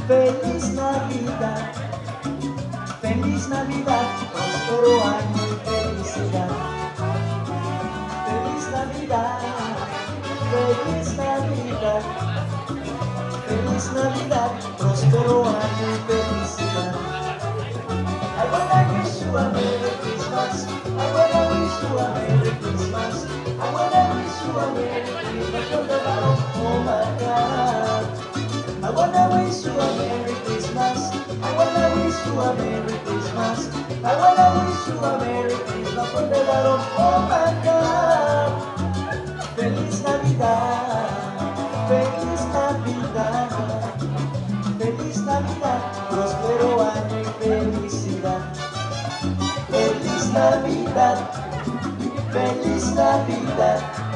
Feliz Navidad, feliz Navidad, próspero año y felicidad. Feliz Navidad, feliz Navidad, feliz Navidad, próspero año y felicidad. I wanna wish you a Merry Christmas. I wanna wish you a Merry Christmas. I wanna wish you a Merry Christmas from the bottom of my heart. I wanna wish you a Merry Christmas. I wanna wish you a Merry Christmas. I wanna wish you a Merry Christmas from the bottom of my heart. Feliz Navidad, feliz Navidad, feliz Navidad, próspero año y felicidad. Feliz Navidad, feliz Navidad.